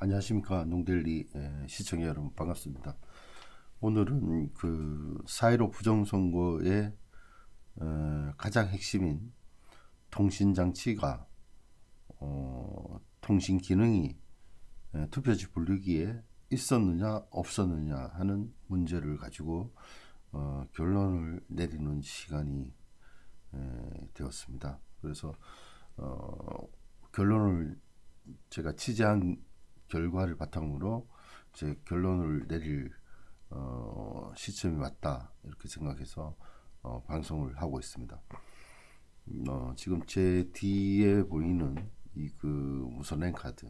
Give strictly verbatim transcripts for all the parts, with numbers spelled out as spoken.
안녕하십니까 농델리 시청자 여러분, 반갑습니다. 오늘은 그 사일오 부정선거의 어, 가장 핵심인 통신장치가 어, 통신 기능이 에, 투표지 분류기에 있었느냐 없었느냐 하는 문제를 가지고 어, 결론을 내리는 시간이 에, 되었습니다. 그래서 어, 결론을 제가 취재한 결과를 바탕으로 제 결론을 내릴 어, 시점이 왔다, 이렇게 생각해서 어, 방송을 하고 있습니다. 어, 지금 제 뒤에 보이는 이 그 무선 랜카드,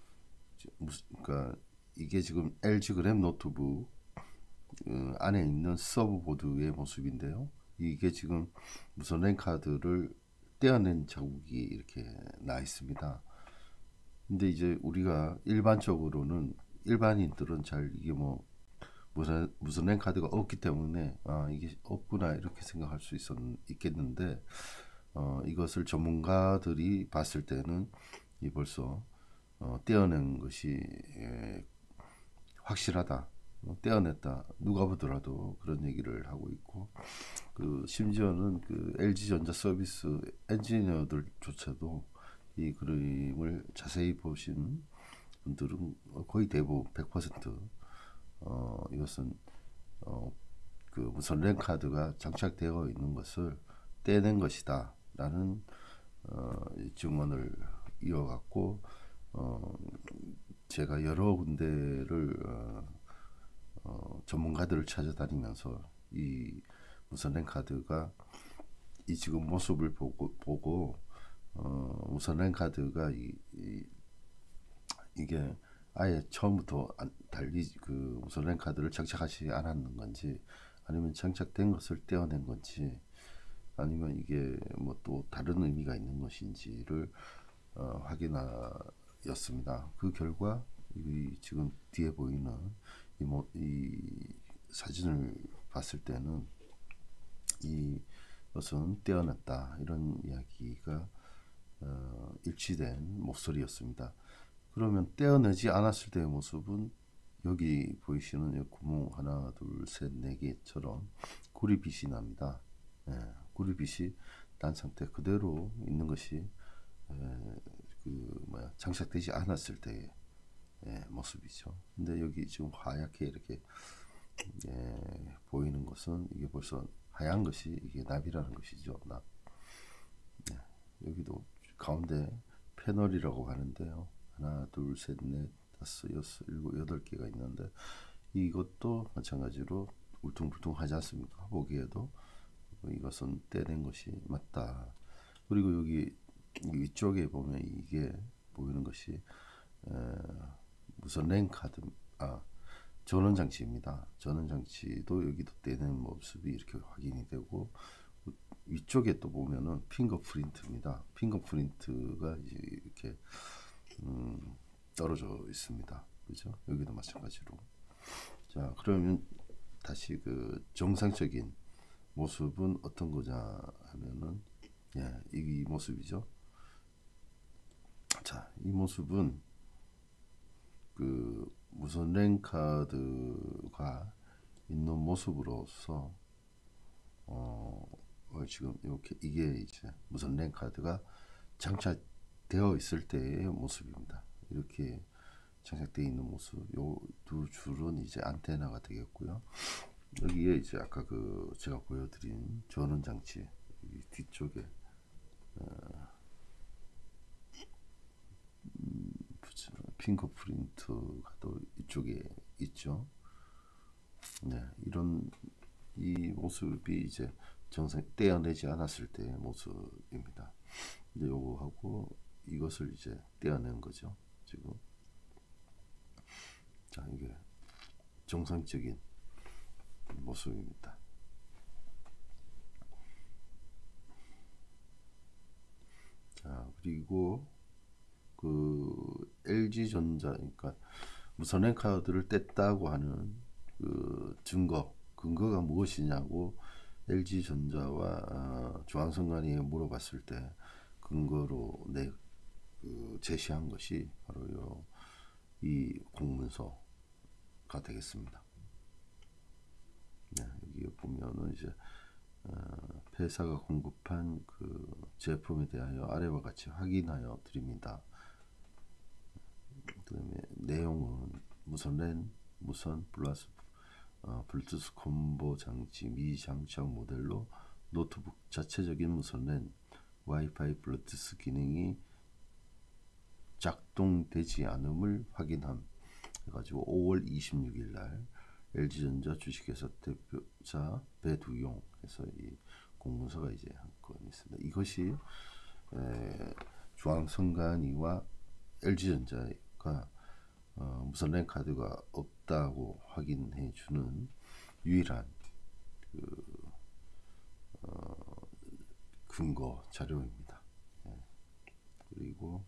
그러니까 이게 지금 엘지 그램 노트북 어, 안에 있는 서브보드의 모습인데요. 이게 지금 무선 랜카드를 떼어낸 자국이 이렇게 나 있습니다. 근데 이제 우리가 일반적으로는 일반인들은 잘 이게 뭐 무슨 무슨 랜카드가 없기 때문에 아 이게 없구나 이렇게 생각할 수 있었 있겠는데 어 이것을 전문가들이 봤을 때는 이 벌써 어, 떼어낸 것이 예, 확실하다, 어, 떼어냈다, 누가 보더라도 그런 얘기를 하고 있고, 그 심지어는 그 엘지전자 서비스 엔지니어들조차도 이 그림을 자세히 보신 분들은 거의 대부분 백 퍼센트 어, 이것은 어, 그 무선 랜카드가 장착되어 있는 것을 떼낸 것이다 라는 어, 증언을 이어갔고, 어, 제가 여러 군데를 어, 어, 전문가들을 찾아다니면서 이 무선 랜카드가 이 지금 모습을 보고 보고 어, 무선 랜카드가 이, 이, 이게 아예 처음부터 달리 그 무선 랜카드를 장착하지 않았는 건지, 아니면 장착된 것을 떼어낸 건지, 아니면 이게 뭐 또 다른 의미가 있는 것인지를 어, 확인하였습니다. 그 결과 이 지금 뒤에 보이는 이, 뭐, 이 사진을 봤을 때는 이것은 떼어냈다, 이런 이야기가 어, 일치된 목소리였습니다. 그러면 떼어내지 않았을 때의 모습은 여기 보이시는 구멍 하나 둘 셋 네 개처럼 구리빛이 납니다. 예, 구리빛이 난 상태 그대로 있는 것이 에, 그 뭐야 장착되지 않았을 때의 예, 모습이죠. 근데 여기 지금 하얗게 이렇게 예, 보이는 것은 이게 벌써 하얀 것이 이게 납이라는 것이죠. 납. 예, 여기도 가운데 패널이라고 하는데요. 하나, 둘, 셋, 넷, 다섯, 여섯, 일곱, 여덟 개가 있는데 이것도 마찬가지로 울퉁불퉁하지 않습니까? 보기에도 이것은 떼낸 것이 맞다. 그리고 여기 위쪽에 보면 이게 보이는 것이 에, 무선 랜카드, 아 전원 장치입니다. 전원 장치도 여기도 떼낸 모습이 이렇게 확인이 되고, 위쪽에 또 보면은 핑거프린트입니다. 핑거프린트가 이제 이렇게 음, 떨어져 있습니다. 그죠? 여기도 마찬가지로. 자, 그러면 다시 그 정상적인 모습은 어떤 거냐 하면은 예, 이 모습이죠. 자, 이 모습은 그 무선 랜카드가 있는 모습으로서 어, 지금 이렇게 이게 이제 무선 랜카드가 장착되어 있을 때의 모습입니다. 이렇게 장착되어 있는 모습. 요 두 줄은 이제 안테나가 되겠고요. 여기에 이제 아까 그 제가 보여드린 전원 장치 뒤쪽에 어, 음, 핑거프린트가 또 이쪽에 있죠. 네, 이런 이 모습이 이제 정상 떼어내지 않았을 때의 모습입니다. 근데 요거하고 이것을 이제 떼어낸 거죠. 지금 자, 이게 정상적인 모습입니다. 자, 그리고 그 엘지전자, 그러니까 무선 랜카드를 뗐다고 하는 그 증거, 근거가 무엇이냐고 엘지전자와 어, 조항선관위에 물어봤을 때 근거로 내 그 제시한 것이 바로 요 이 공문서가 되겠습니다. 네, 여기 보면은 이제 어, 폐사가 공급한 그 제품에 대하여 아래와 같이 확인하여 드립니다. 그다음에 내용은 무선 랜, 무선 플러스 어, 블루투스 콤보 장치 미장착 모델로 노트북 자체적인 무선 랜, 와이파이 블루투스 기능이 작동되지 않음을 확인함 해가지고 오월 이십육일 날 엘지전자 주식회사 대표자 배두용 해서 이 공문서가 이제 한 건 있습니다. 이것이 에, 중앙선관위와 엘지전자가 어, 무선 랜 카드가 없다고 확인해 주는 유일한 그 어, 근거 자료입니다. 예. 그리고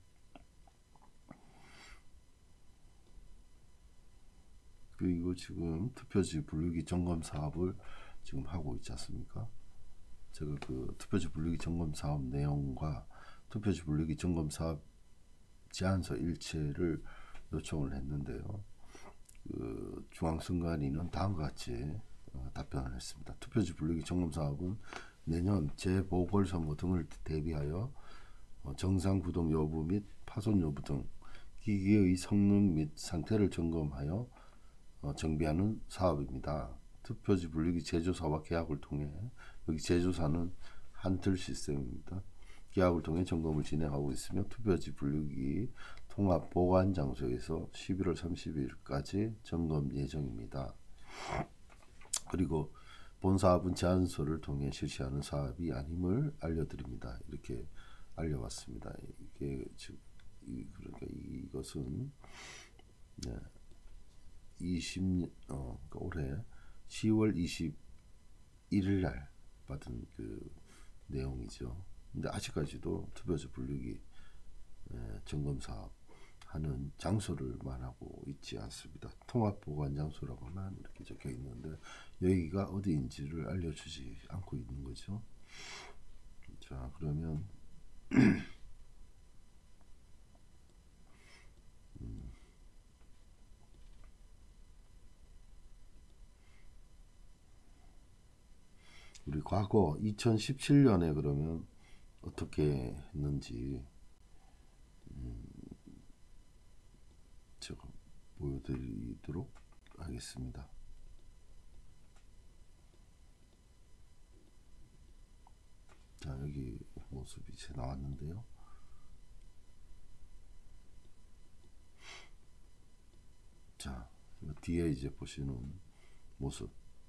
그리고 지금 투표지 분류기 점검 사업을 지금 하고 있지 않습니까? 제가 그 투표지 분류기 점검 사업 내용과 투표지 분류기 점검 사업 제안서 일체를 요청을 했는데요. 그 중앙선관위는 다음과 같이 어, 답변을 했습니다. 투표지 분류기 점검 사업은 내년 재보궐선거 등을 대비하여 어, 정상 구동 여부 및 파손 여부 등 기기의 성능 및 상태를 점검하여 어, 정비하는 사업입니다. 투표지 분류기 제조사와 계약을 통해 여기 제조사는 한틀 시스템입니다. 계약을 통해 점검을 진행하고 있으며 투표지 분류기 통합 보관 장소에서 십일월 삼십일까지 점검 예정입니다. 그리고 본 사업은 제안서를 통해 실시하는 사업이 아님을 알려드립니다. 이렇게 알려왔습니다. 이게 즉 그러니까 이것은 네, 이십 어, 그러니까 올해 시월 이십일일 날 받은 그 내용이죠. 근데 아직까지도 투표지 분류기 에, 점검 사업 하는 장소를 말하고 있지 않습니다. 통합 보관 장소라고만 이렇게 적혀 있는데 여기가 어디인지를 알려주지 않고 있는 거죠. 자, 그러면 음, 우리 과거 이천십칠 년에 그러면 어떻게 했는지 음, 제가 보여드리도록 하겠습니다. 자, 여기 모습이 이제 나왔는데요. 자, 뒤에 이제 보시는 모습.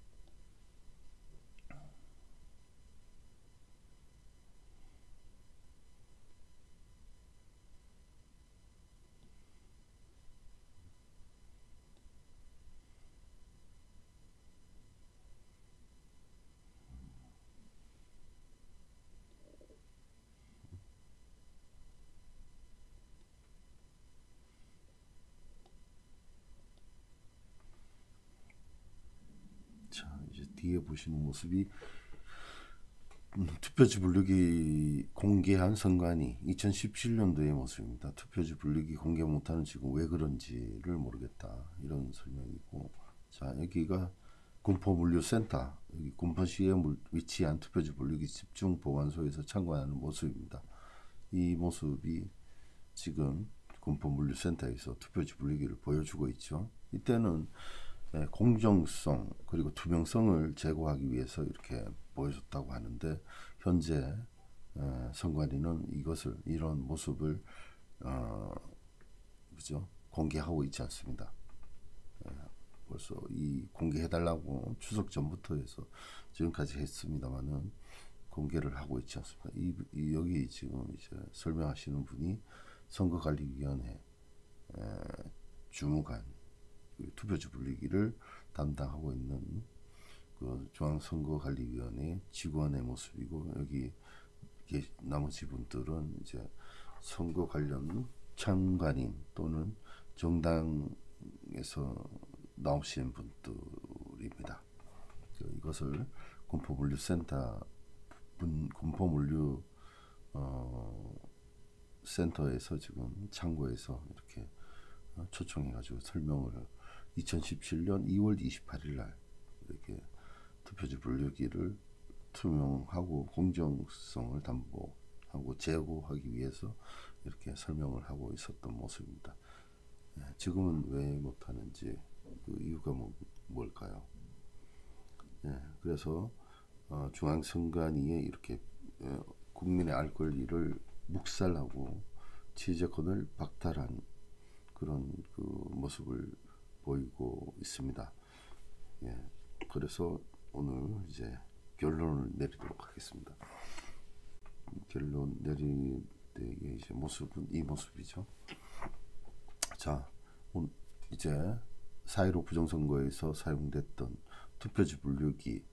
자, 이제 뒤에 보시는 모습이 음, 투표지 분류기 공개한 선관위 이천십칠 년도의 모습입니다. 투표지 분류기 공개 못하는 지금 왜 그런지를 모르겠다 이런 설명이고, 자, 여기가 군포물류센터, 여기 군포시에 위치한 투표지 분류기 집중 보관소에서 참관하는 모습입니다. 이 모습이 지금 군포물류센터에서 투표지 분류기를 보여주고 있죠. 이때는 공정성 그리고 투명성을 제고하기 위해서 이렇게 보여줬다고 하는데, 현재 선관위는 이것을 이런 모습을 어, 그죠? 공개하고 있지 않습니다. 벌써 이 공개해달라고 추석 전부터 해서 지금까지 했습니다만은 공개를 하고 있지 않습니다. 이, 이 여기 지금 이제 설명하시는 분이 선거관리위원회 에, 주무관 투표지 분류기를 담당하고 있는 그 중앙선거관리위원회 직원의 모습이고, 여기 나머지 분들은 이제 선거 관련 참관인 또는 정당에서 나오신 분들입니다. 이것을 군포물류센터 분 군포물류 어, 센터에서 지금 창고에서 이렇게 초청해가지고 설명을 이천십칠 년 이월 이십팔일 날 이렇게 투표지 분류기를 투명하고 공정성을 담보하고 제고하기 위해서 이렇게 설명을 하고 있었던 모습입니다. 지금은 왜 못하는지 그 이유가 뭐, 뭘까요? 네, 그래서 어, 중앙선관위에 이렇게 어, 국민의 알 권리를 묵살하고 취재권을 박탈한 그런 그 모습을 보이고 있습니다. 예, 그래서 오늘 이제 결론을 내리도록 하겠습니다. 결론 내릴 때의 이제 모습은 이 모습이죠. 자, 이제 사 일오 부정선거에서 사용됐던 투표지 분류기,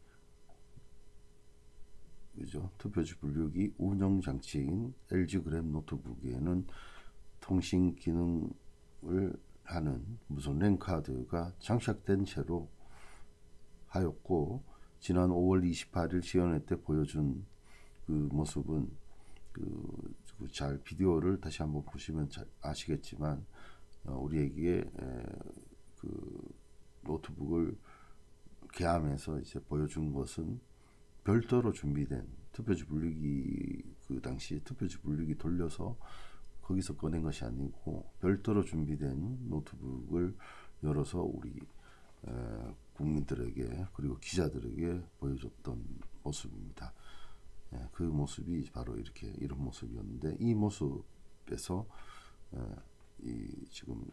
그죠? 투표지 분류기 운영 장치인 엘지 그램 노트북에는 통신 기능을 하는 무선 랜 카드가 장착된 채로 하였고, 지난 오월 이십팔일 시연회 때 보여준 그 모습은 그 잘 비디오를 다시 한번 보시면 잘 아시겠지만 어, 우리에게 에, 그 노트북을 개함해서 이제 보여준 것은 별도로 준비된 투표지 분류기, 그 당시 투표지 분류기 돌려서 거기서 꺼낸 것이 아니고 별도로 준비된 노트북을 열어서 우리 에, 국민들에게 그리고 기자들에게 보여줬던 모습입니다. 예, 그 모습이 바로 이렇게 이런 모습이었는데, 이 모습에서 예, 이 지금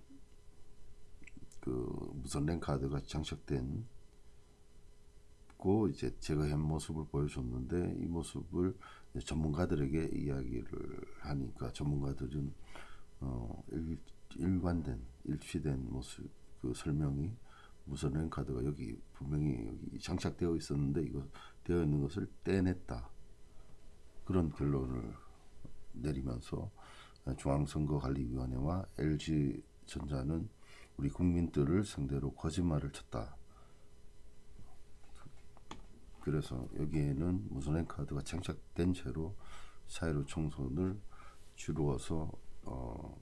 그 무선 랜 카드가 장착된 고 이제 제거한 모습을 보여줬는데, 이 모습을 전문가들에게 이야기를 하니까 전문가들은 어, 일, 일관된 일치된 모습 그 설명이 무선 랜 카드가 여기 분명히 여기 장착되어 있었는데 이거 되어 있는 것을 떼냈다, 그런 결론을 내리면서 중앙선거관리위원회와 엘지전자는 우리 국민들을 상대로 거짓말을 쳤다. 그래서 여기에는 무선 랜 카드가 장착된 채로 사 일오 총선을 주루어서 어,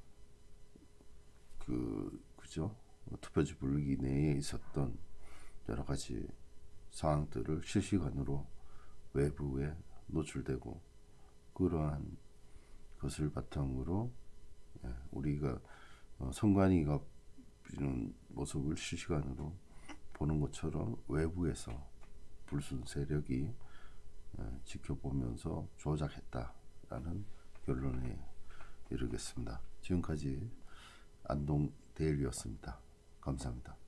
그 그죠? 투표지 분류기 내에 있었던 여러 가지 상황들을 실시간으로 외부에 노출되고, 그러한 것을 바탕으로 우리가 선관위가 이런 모습을 실시간으로 보는 것처럼 외부에서 불순 세력이 지켜보면서 조작했다라는 결론에 이르겠습니다. 지금까지 안동 데일리였습니다. 감사합니다.